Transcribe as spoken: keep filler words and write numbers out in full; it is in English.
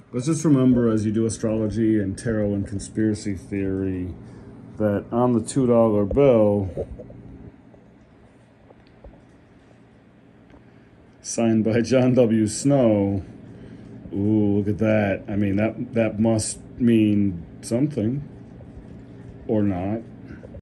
Let's just remember as you do astrology and tarot and conspiracy theory that on the two dollar bill, signed by John W. Snow, ooh, look at that. I mean, that, that must mean something, or not.